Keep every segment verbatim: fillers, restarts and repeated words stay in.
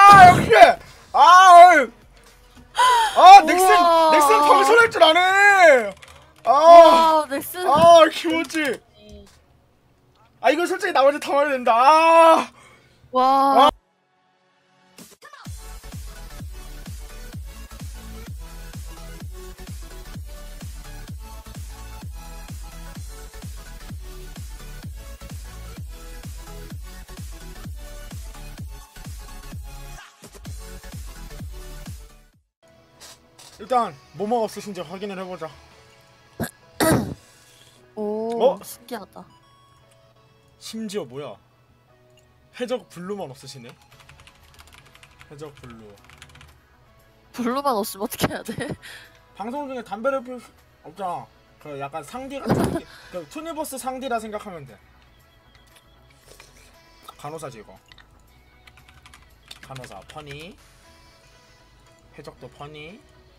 아 역시 아 어이. 아 넥슨 넥슨 방송할 줄 아네. 아 넥슨 아 기모찌. 아 이거 솔직히 나머지 다 말해야 된다. 아 와 아. 일단 뭐뭐 없으신지 확인을 해보자. 오 어? 신기하다. 심지어 뭐야 해적 블루만 없으시네. 해적 블루 블루만 없으면 어떻게 해야 돼? 방송 중에 담배를 필 수 없잖아. 그 약간 상디 같은 그 투니버스 상디라 생각하면 돼. 간호사지 이거. 간호사 퍼니 해적도 퍼니.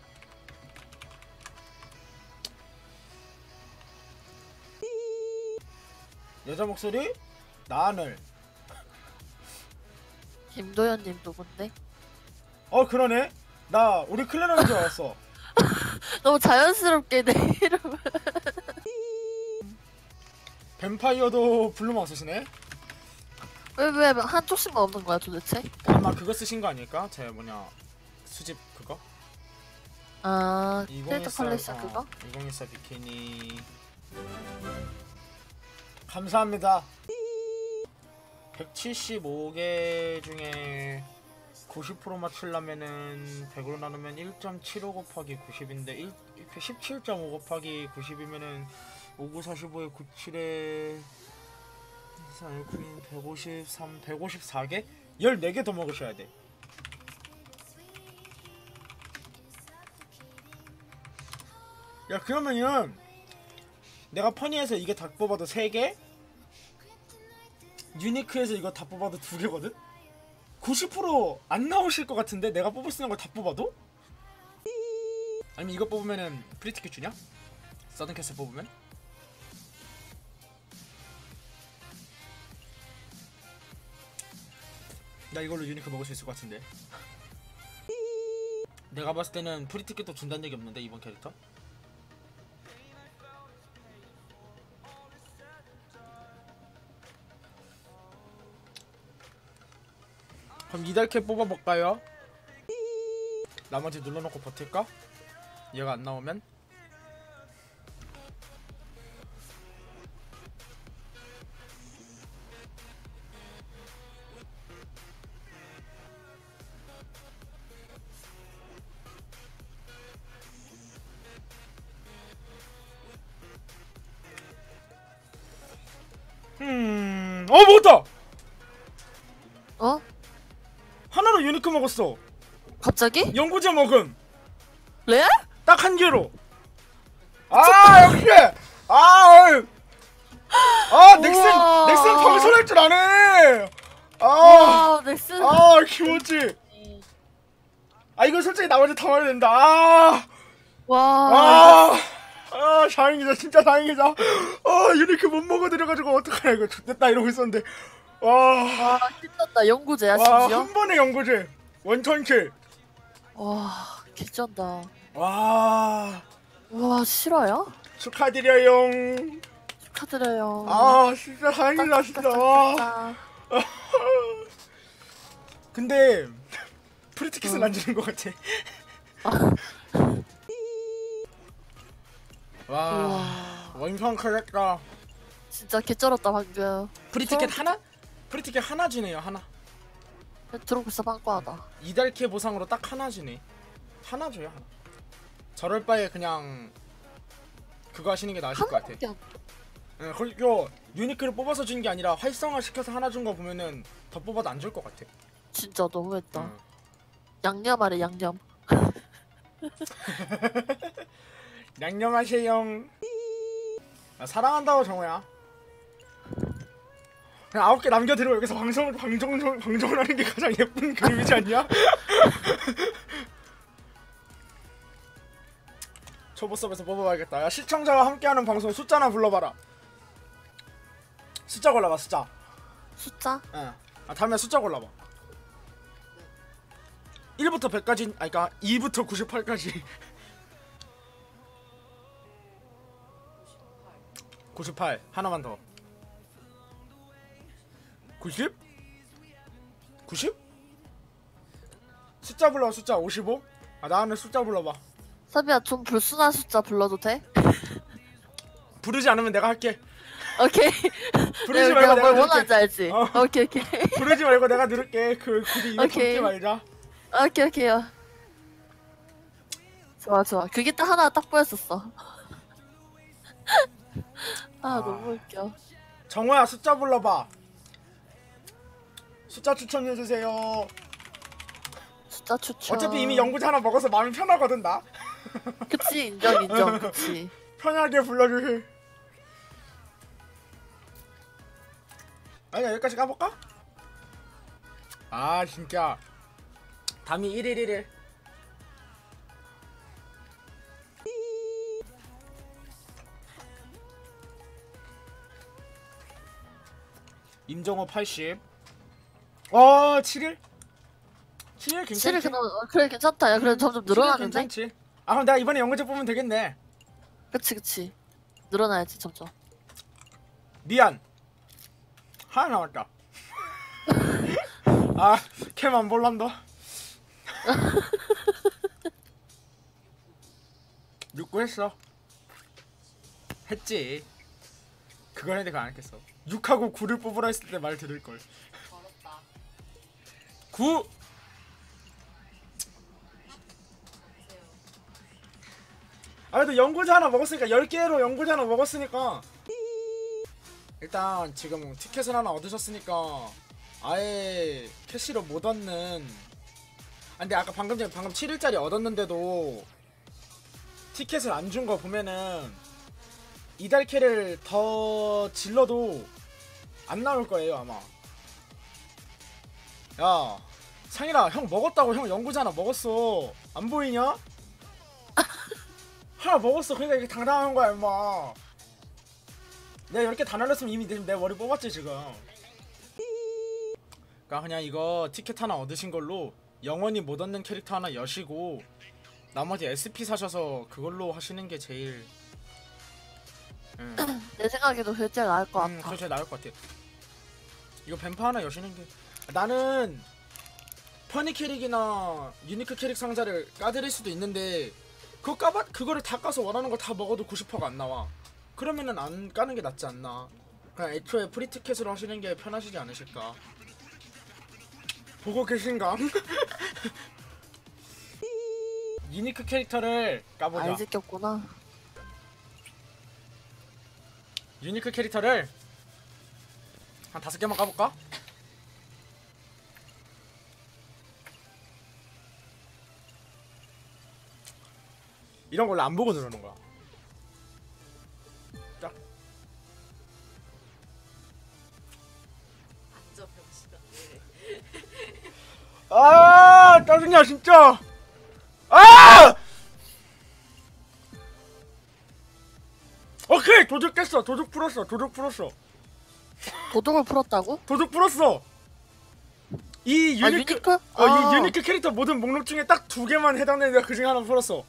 여자 목소리 나하늘. 김도현님 누군데? 어 그러네. 나 우리 클레너인 줄 알았어. 너무 자연스럽게 내 이름을. 뱀파이어도 블루만 쓰시네. 왜 왜 한쪽씩만 없는 거야 도대체? 아마 그거 쓰신 거 아닐까? 제 뭐냐 수집 그거? 아 필터 컬렉션 어, 그거? 이공일사 비키니 감사합니다. 백칠십오 개 중에 구십 퍼센트 맞추려면은 백으로 나누면 일 점 칠오 곱하기 구십인데 십칠 점 오 곱하기 구십이면은 오구 사십오에 구십칠에 백오십삼, 백오십사 개? 열네 개 더 먹으셔야 돼. 야 그러면은 내가 퍼니에서 이게 다 뽑아도 세 개? 유니크에서 이거 다 뽑아도 두 개거든? 구십 퍼센트 안 나오실 것 같은데 내가 뽑을 수 있는 걸 다 뽑아도? 아니면 이거 뽑으면은 프리티켓 주냐? 서든캐슬 뽑으면? 나 이걸로 유니크 먹을 수 있을 것 같은데. 내가 봤을 때는 프리티켓도 준다는 얘기 없는데 이번 캐릭터? 그럼 이달캐 뽑아볼까요? 나머지 눌러놓고 버틸까? 얘가 안 나오면? 음... 어 먹었다! 어? 하나로 유니크 먹었어. 갑자기? 연구제 먹음. 레알? 딱 한 개로. 아 역시. 아 어이. 아 넥슨 넥슨 방송할 줄 아네. 아 넥슨. 아 기모찌. 아 이거 솔직히 나머지 다 말해야 된다. 아. 와. 아. 아 다행이다 진짜 다행이다. 아 유니크 못 먹어드려가지고 어떡하냐 이거 됐다 이러고 있었는데. 와. 와 힘들다 연구제야 심지어. 와 한 번에 연구제. 원턴킬. 와 개쩐다. 와. 와 실화야? 축하드려요. 축하드려요. 아 진짜 다행이다 진짜. 와. 근데 프리티켓은 어. 안 주는 것 같아. 와 우와. 완성 크겠다. 진짜 개쩔었다 방금. 프리티켓 소름... 하나? 프리티켓 하나 주네요 하나. 들어고 있어 빵꾸하다. 이달캐 보상으로 딱 하나 주네. 하나 줘요 하나. 저럴 바에 그냥 그거 하시는 게 나으실 것 같아. 예, 그리고 유니크를 뽑아서 준 게 아니라 활성화 시켜서 하나 준 거 보면은 더 뽑아도 안 줄 것 같아. 진짜 너무했다. 응. 양념하래 양념. 양념하세요. 아, 사랑한다고 정우야. 그냥 아홉 개 남겨드리고 여기서 방송을 방송 방송을 하는 게 가장 예쁜 그림이지 않냐? 초보섭에서 뽑아봐야겠다. 야 시청자와 함께하는 방송 숫자나 불러봐라. 숫자 골라봐 숫자. 숫자? 응. 아 다음에 숫자 골라봐. 일부터 백까지, 아니 그니까 이부터 구십팔까지. 구십팔 하나만 더. 구십? 구십? 숫자 불러. 숫자 오십오? 아 나는 숫자 불러봐. 서비야 좀 불순한 숫자 불러도 돼? 부르지 않으면 내가 할게. 오케이. 부르지 내가, 말고 내가 내가 뭘 누를게. 원하는지 알지? 어. 오케이 오케이. 부르지 말고 내가 누를게. 그 굳이 이거 오케이. 참지 말자. 오케이 오케이요. 좋아 좋아. 그게 딱 하나 딱 보였었어. 아, 아. 너무 웃겨. 정호야 숫자 불러봐. 숫자 추천해주세요. 숫자 추천. 어차피 이미 연구자 하나 먹어서 마음이 편하거든 나. 그치 인정 인정 그치. 편하게 불러주세요. 아니 여기까지 까볼까? 아 진짜 담이 일일 일일. 임정호 팔십. 어 칠일? 칠일 괜찮지? 칠일 그럼 어, 그래 괜찮다. 야 그래 점점 늘어나는데? 괜찮지? 아 그럼 내가 이번에 연구자 뽑으면 되겠네. 그치 그치. 늘어나야지 점점. 미안 하나 남았다. 아 캠 안 볼란다. 육구 했어. 했지. 그걸 했는데 그거 안 했겠어. 육하고 구를 뽑으라 했을 때 말 들을걸. 구! 아 그래도 연구자 하나 먹었으니까 열 개로 연구자 하나 먹었으니까 일단 지금 티켓을 하나 얻으셨으니까 아예 캐시로 못 얻는. 아 근데 아까 방금 전에 방금 칠일짜리 얻었는데도 티켓을 안 준 거 보면은 이달 캐를 더 질러도 안 나올 거예요 아마. 야 상일아 형 먹었다고. 형 연구자 하나 먹었어. 안 보이냐? 하나 먹었어. 그러니까 이게 당당한 거야 임마. 내가 열 개 다 날렸으면 이미 내, 내 머리 뽑았지 지금. 그니까 그냥 이거 티켓 하나 얻으신 걸로 영원히 못 얻는 캐릭터 하나 여시고 나머지 에스피 사셔서 그걸로 하시는 게 제일 응. 내 생각에도 그게 제일 나을 것 음, 같아. 그게 제일 나을 것 같아. 이거 뱀파 하나 여시는 게 나는 퍼니 캐릭이나 유니크 캐릭 상자를 까드릴 수도 있는데 그거 까봐 그거를 다 까서 원하는 거 다 먹어도 구십 퍼센트가 안 나와. 그러면은 안 까는 게 낫지 않나. 그냥 애초에 프리티켓으로 하시는 게 편하시지 않으실까. 보고 계신가? 유니크 캐릭터를 까보자. 알지 꼈구나. 유니크 캐릭터를 한 다섯 개만 까볼까? 이런 걸 안 보고 누르는 거야. 딱. 아 짜증나 진짜. 아! 오케이 도둑 깼어. 도둑 풀었어. 도둑 풀었어. 도둑을 풀었다고? 도둑 풀었어. 이 아 유니크, 유니크? 어, 아. 이 유니크 캐릭터 모든 목록 중에 딱 두 개만 해당되는 내가 그 중에 하나 풀었어.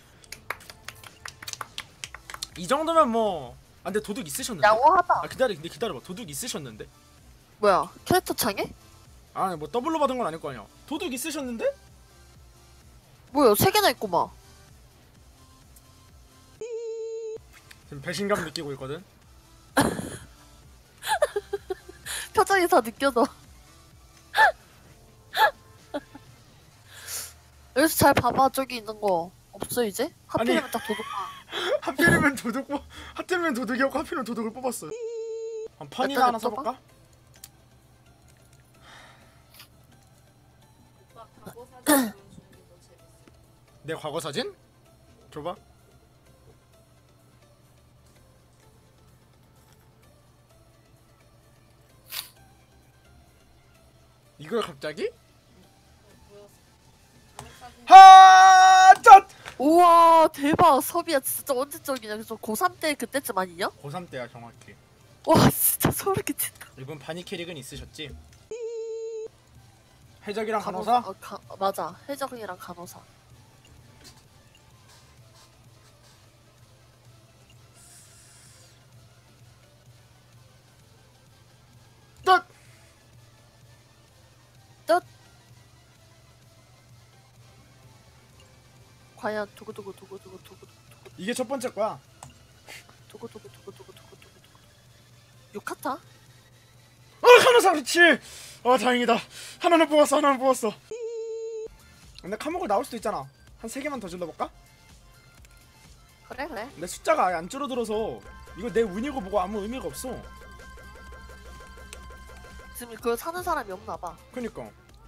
이 정도면 뭐. 아 근데 도둑 있으셨는데? 양호하다. 아 기다려 근데 기다려봐. 도둑 있으셨는데? 뭐야 캐릭터 창에? 아니 뭐 더블로 받은 건 아닐 거 아니야. 도둑 있으셨는데? 뭐야 세 개나 있구만. 지금 배신감 느끼고 있거든. 표정이 다 느껴져. 여기서 잘 봐봐. 저기 있는 거 없어 이제? 하필이면 딱 도둑. 하필이면 도둑 뽑 하필이면 도둑이었고 하필이면 도둑을 뽑았어. 한 펀이나 일단 하나 냅둬봐. 써볼까? 내 과거 사진? 줘봐. 이걸 갑자기? 하! 짠! 우와 대박. 섭이야 진짜 언제적이냐. 그래서 고삼 때 그때쯤 아니냐? 고삼 때야 정확히. 와 진짜 소름 끼친다. 일본 파니 캐릭은 있으셨지? 해적이랑 간호사? 어, 가, 어, 맞아. 해적이랑 간호사. 뜻! 뜻! 과연 두구두구두구두구두구두구 이게 첫 번째 거야. 두구두구두구두구두구두구 요카타? 어 간호사 그렇지. 어 다행이다. 하나는 뽑았어 하나는 뽑았어. 근데 카목을 나올 수도 있잖아. 한 세 개만 더 질러볼까? 그래 그래. 근데 숫자가 아예 안 줄어들어서 이거 내 운이고 뭐고 아무 의미가 없어. 지금 그걸 사는 사람이 없나봐. 그니까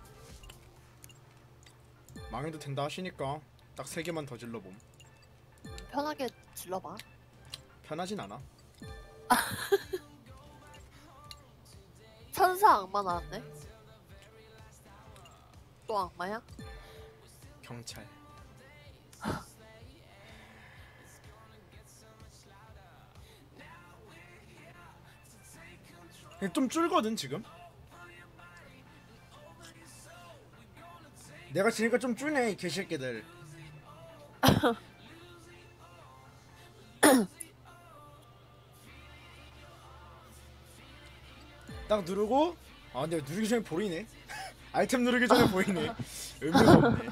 망해도 된다 하시니까 딱 세 개만 더 질러봄. 편하게 질러봐. 편하진 않아. 천사 악마 나왔네. 또 악마야? 경찰. 좀 줄거든 지금. 내가 지니까 좀 줄네 이 개새끼들. 딱 누르고 아 근데 누르기 전에 보이네. 아이템 누르기 전에 보이네. 의미가 없네.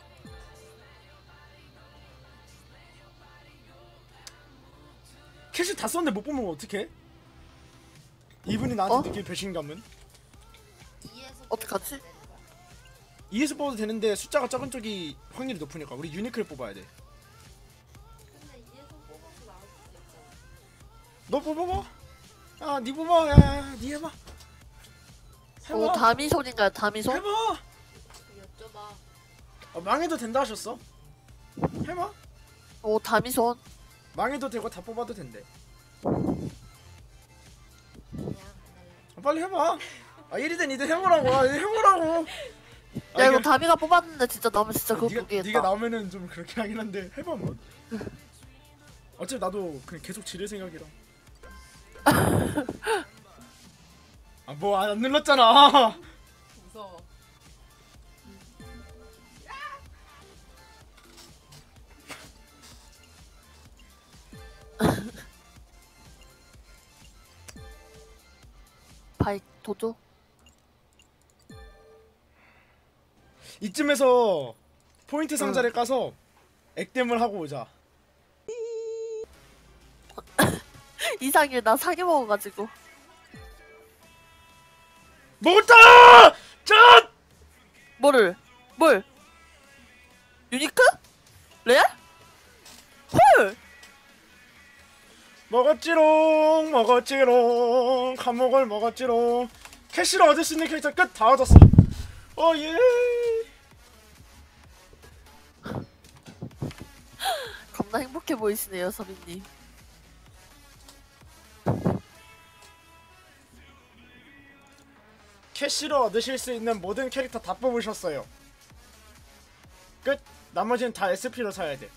캐시 다 썼는데 못 보면 어떡해? 이분이 나한테 어? 느낄 배신감은? 어떡하지? 이에서 뽑아도 되는데 숫자가 적은 쪽이 확률이 높으니까 우리 유니크를 뽑아야 돼. 너 뽑아봐. 아, 니 뽑아. 야, 니 해봐. 해봐. 오 다미손인가요? 다미손? 해봐. 어, 망해도 된다 하셨어? 해봐. 오 다미손. 망해도 되고 다 뽑아도 된대. 아, 빨리 해봐. 아 일이든 이든 해보라고. 아, 해보라고. 아, 야 이거 이게- 다미가 뽑았는데 진짜 나오면 진짜 그거 네가, 포기했다. 네가 나오면은 좀 그렇긴 하긴 한데 해봐 뭐. 어차피 나도 그냥 계속 지를 생각이라. 아 뭐 안 눌렀잖아. 무서워. 바이 도도. 이쯤에서 포인트 상자를 까서 액땜을 하고 오자. 이상해 나 사기 먹어가지고. 먹었다! 짠! 뭐를? 뭘? 유니크? 레알? 헐! 먹었지롱 먹었지롱 감옥을 먹었지롱. 캐시를 얻을 수 있는 캐릭터 끝! 다 얻었어. 어 예. 겁나 행복해 보이시네요 서빈님. 캐시를 얻으실 수 있는 모든 캐릭터 다 뽑으셨어요. 끝. 나머지는 다 에스피로 사야 돼.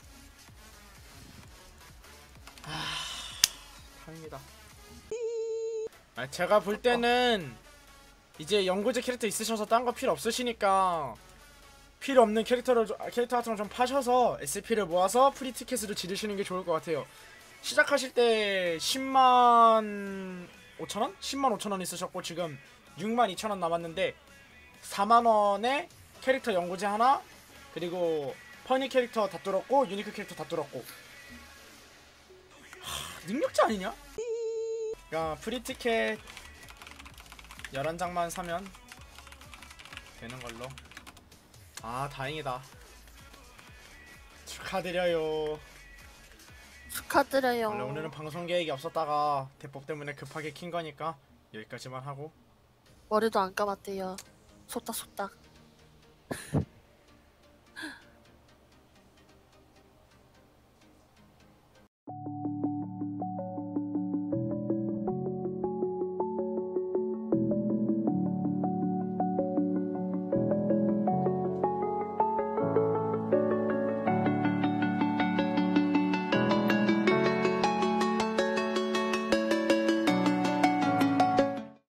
아, 다행이다. 아, 제가 볼 때는 이제 연구제 캐릭터 있으셔서 딴 거 필요 없으시니까 필요 없는 캐릭터를 좀- 아, 캐릭터 같은 거 좀 파셔서 에스피를 모아서 프리 티켓으로 지르시는 게 좋을 것 같아요. 시작하실 때 십만 오천 원? 십만 오천 원 있으셨고 지금 육만 이천 원 남았는데 사만 원에 캐릭터 연구제 하나 그리고 퍼니 캐릭터 다 뚫었고 유니크 캐릭터 다 뚫었고. 하, 능력자 아니냐? 야 프리티켓 열한 장만 사면 되는 걸로. 아 다행이다. 축하드려요. 축하드려요. 원래 오늘은 방송 계획이 없었다가 대법 때문에 급하게 킨 거니까 여기까지만 하고. 머리도 안 감았대요. 속닥속닥.